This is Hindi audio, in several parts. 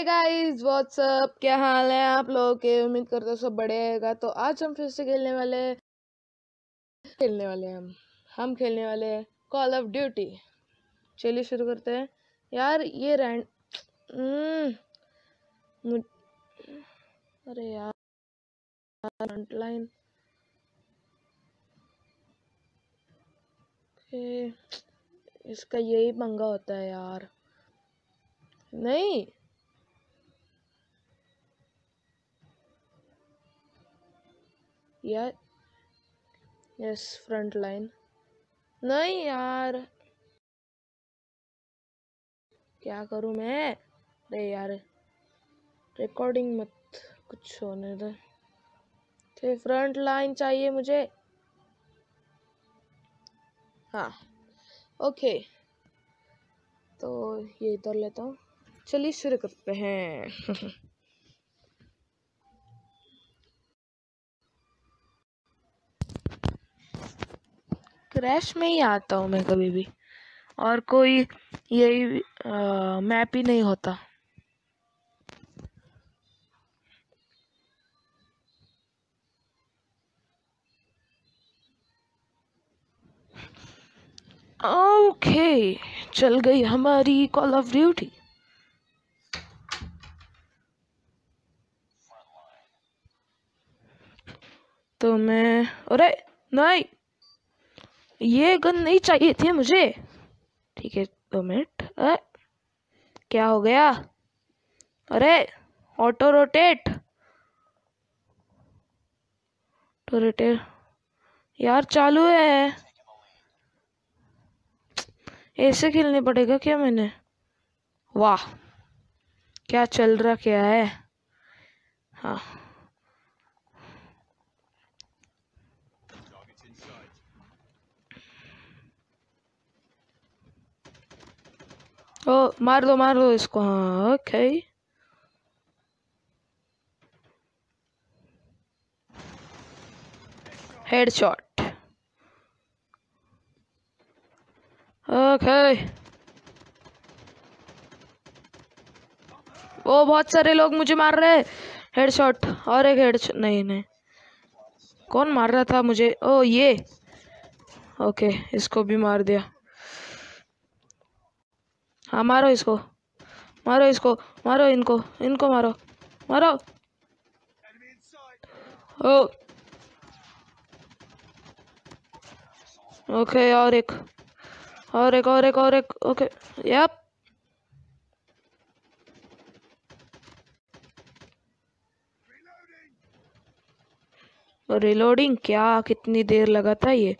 गाइस व्हाट्सअप, क्या हाल है आप लोगों के। उम्मीद करते हो सब बढ़िया। तो आज हम फिर से खेलने वाले हैं हम खेलने वाले हैं कॉल ऑफ ड्यूटी। चलिए शुरू करते हैं। यार ये अरे यार फ्रंटलाइन इसका यही पंगा होता है यार। नहीं यार, यस फ्रंट लाइन। नहीं यार, क्या करूं मैं। अरे यार रिकॉर्डिंग मत कुछ होने दे। फिर फ्रंट लाइन चाहिए मुझे। हाँ ओके, तो ये इधर लेता हूँ। चलिए शुरू करते हैं। क्रैश में ही आता हूँ मैं कभी भी, और कोई यही मैप ही नहीं होता। ओके, चल गई हमारी कॉल ऑफ ड्यूटी। तो मैं, अरे नहीं, ये गन नहीं चाहिए थी मुझे। ठीक है 2 मिनट। क्या हो गया। अरे ऑटो रोटेट यार चालू है। ऐसे खेलने पड़ेगा क्या मैंने। वाह क्या चल रहा क्या है। हाँ ओ मार दो इसको। हाँ ओके, हेडशॉट। ओके, ओ बहुत सारे लोग मुझे मार रहे हैं। हेडशॉट और एक हेडशॉट। नहीं, कौन मार रहा था मुझे। ओ ये ओके, इसको भी मार दिया। हाँ मारो इसको, मारो इनको मारो। ओ ओके, और एक ओके। यप, रिलोडिंग क्या, कितनी देर लगा था ये।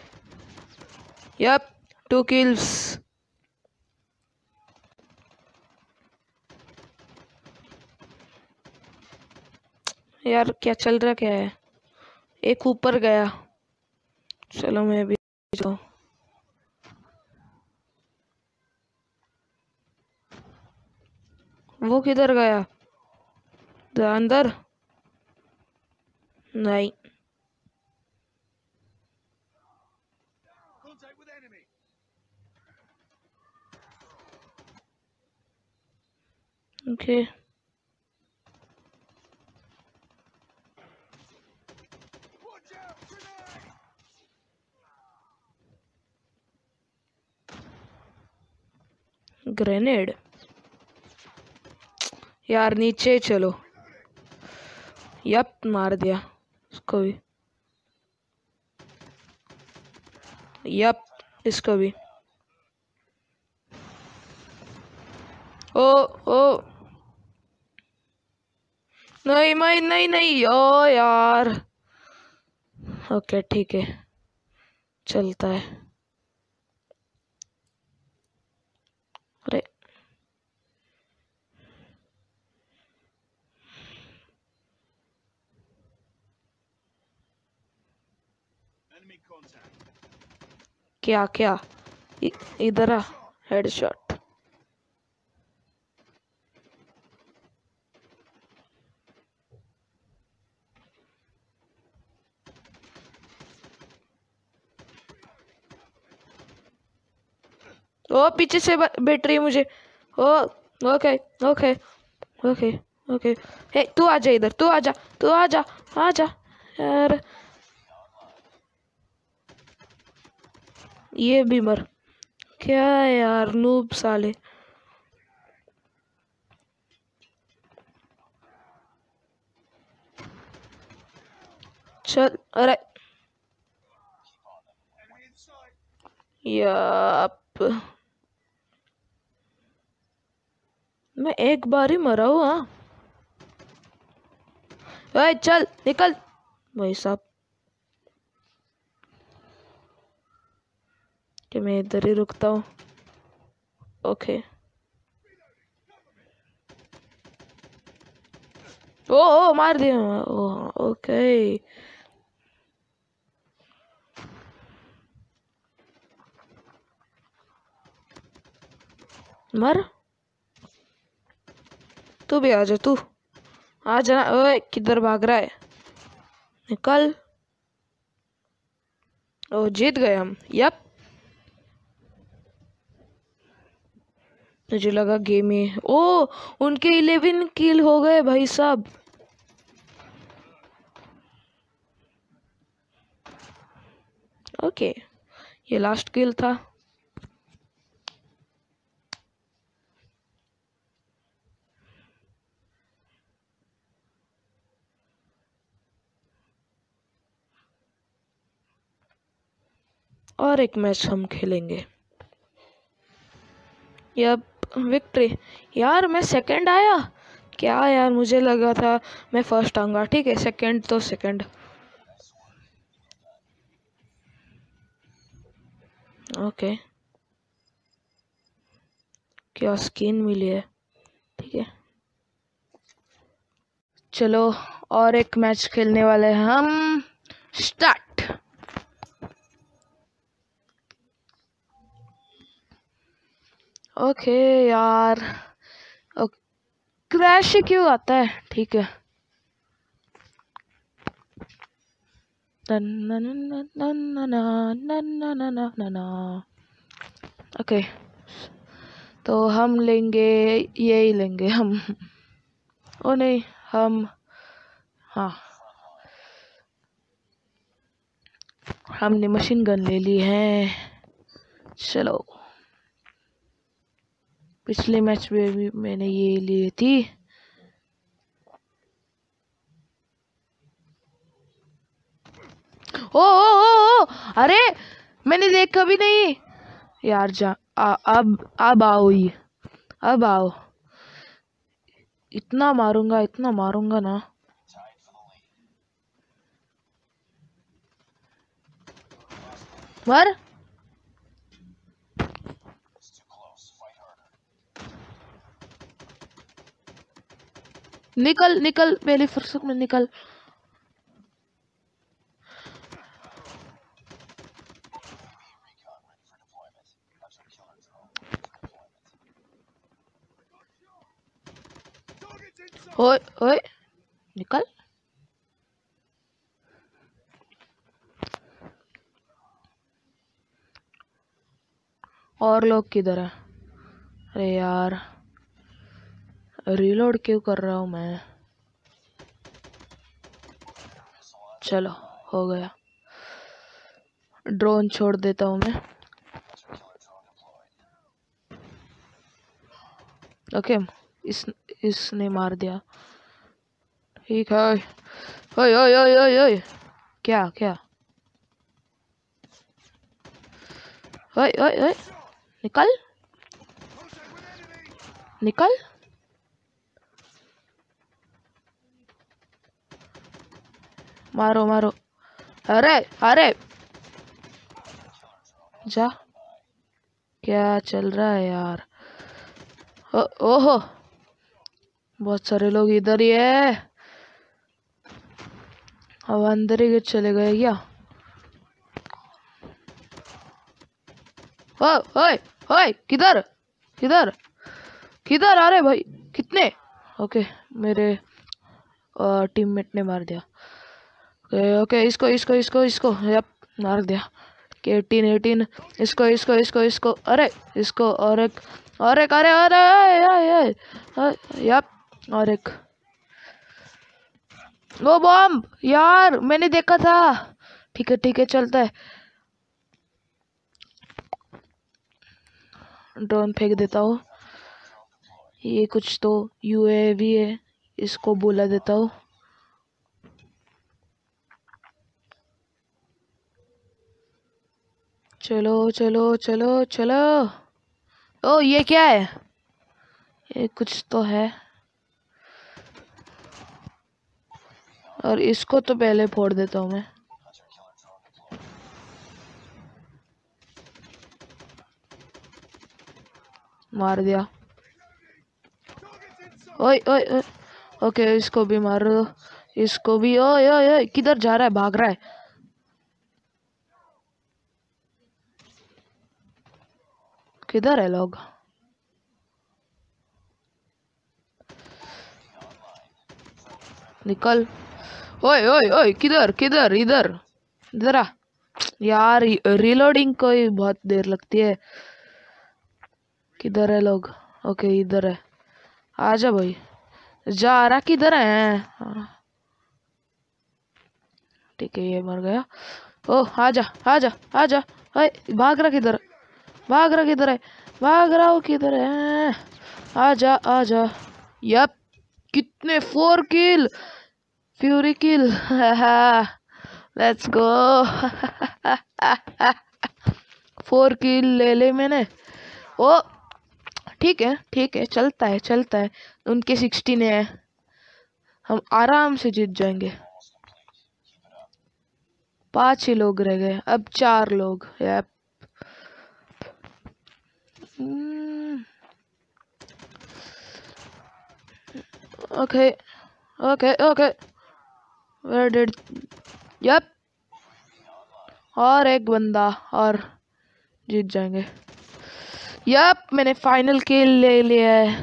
Yup 2 kills। यार क्या चल रहा क्या है। एक ऊपर गया, चलो मैं भी जाऊं। वो किधर गया, अंदर। नहीं ओके, ग्रेनेड। यार नीचे चलो। यप मार दिया उसको भी। यप इसको भी। ओ ओ नहीं ओ यार। ओके ठीक है, चलता है। अरे क्या इधर आ, हेडशॉट। ओ पीछे से बैटरी मुझे। Oh okay okay, okay okay. हे तू आजा इधर, तू आजा, तू आजा, आजा यार। ये भी मर। क्या यार नूब साले। चल अरे याप, मैं एक बार ही मरा हूँ। हाँ ओए चल निकल भाई साहब, कि मैं इधर ही रुकता हूँ। ओके ओ मार दिया। ओ ओके मर। तू भी आजा, तू आ जाना। ओए किधर भाग रहा है, निकल। ओ जीत गए हम। यप मुझे लगा गेम ही। ओ उनके 11 किल हो गए भाई साहब। ओके ये लास्ट किल था। और एक मैच हम खेलेंगे। Yup victory. यार मैं सेकंड आया क्या यार, मुझे लगा था मैं फर्स्ट आऊंगा। ठीक है सेकंड तो सेकंड। ओके क्या स्किन मिली है, ठीक है। चलो और एक मैच खेलने वाले हैं हम। स्टार्ट। ओके यार क्रैश क्यों आता है, ठीक है। ओके तो हम लेंगे, यही लेंगे हम। ओ नहीं हम, हाँ हमने मशीन गन ले ली है। चलो पिछले मैच में भी मैंने ये ली थी। ओ अरे मैंने देखा भी नहीं यार। जा अब आओ, ये अब आओ। इतना मारूंगा ना। मर। निकल निकल मेरी फुर्सत में निकल। ओए ओए निकल। और लोग किधर है? अरे यार रीलोड क्यों कर रहा हूँ मैं। चलो हो गया। ड्रोन छोड़ देता हूँ मैं। ओके इसने मार दिया, ठीक है। ओए ओए ओए ओए ओए क्या क्या। ओए ओए ओए निकल निकल। मारो मारो। अरे अरे जा। क्या चल रहा है यार। ओहो बहुत सारे लोग इधर ही है। अब अंदर ही चले गए क्या। ओ ओए ओए किधर किधर किधर आ रहे भाई, कितने। ओके मेरे टीममेट ने मार दिया। ओके ओके इसको इसको इसको इसको यप मार दिया। के 18 इसको इसको इसको इसको अरे इसको और एक अरे अरे अरे यप और एक वो बॉम्ब यार मैंने देखा था। ठीक है चलता है। ड्रोन फेंक देता हूँ। ये कुछ तो यूएवी है, इसको बुला देता हूँ। चलो चलो चलो चलो। ओ ये क्या है? ये कुछ तो है। और इसको तो पहले फोड़ देता हूँ मैं। मार दिया। ओए ओए ओए। ओके इसको भी मार दो। इसको भी। ओए ओए ओए किधर जा रहा है? भाग रहा है। किधर है लोग? निकल। ओए ओए ओए किधर किधर? इधर इधर आ यार। रिलोडिंग को ही बहुत देर लगती है। किधर है लोग? ओके इधर है। आजा भाई। जा रहा किधर है? ठीक है ये मर गया। ओ आजा आजा आजा। ओए भाग रहा किधर? भाग रहा किधर है? भाग रहा हूँ किधर है? आजा आजा। यप कितने 4 किल। Fury kill. Let's go. 4 किल ले ले मैंने। ओ ठीक है चलता है। उनके 16 है, हम आराम से जीत जाएंगे। 5 ही लोग रह गए, अब 4 लोग। Yup okay okay okay. Where did? Yup और एक बंदा और जीत जाएंगे। यप मैंने फाइनल किल ले लिया है।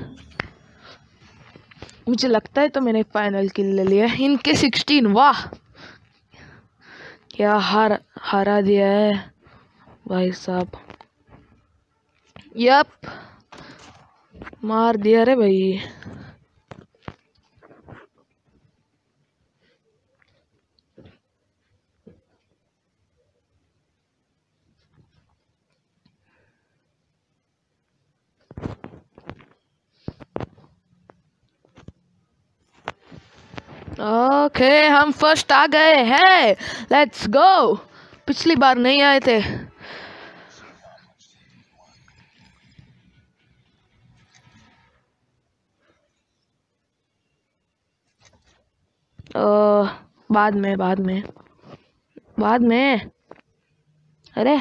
मुझे लगता है तो मैंने फाइनल किल ले लिया है। इनके 16। वाह क्या हरा दिया है भाई साहब। यप मार दिया रे भाई। ओके हम फर्स्ट आ गए हैं। Let's go. पिछली बार नहीं आए थे। बाद में अरे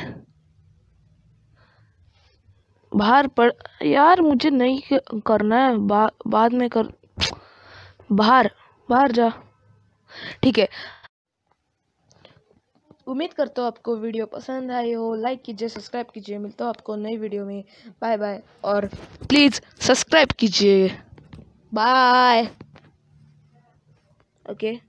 बाहर पड़ यार। मुझे नहीं करना है। बाद में कर। बाहर बाहर जा। ठीक है। उम्मीद करता हूँ आपको वीडियो पसंद आई हो। लाइक कीजिए, सब्सक्राइब कीजिए। मिलता हूँ आपको नई वीडियो में। Bye bye. और प्लीज़ सब्सक्राइब कीजिए। बाय। ओके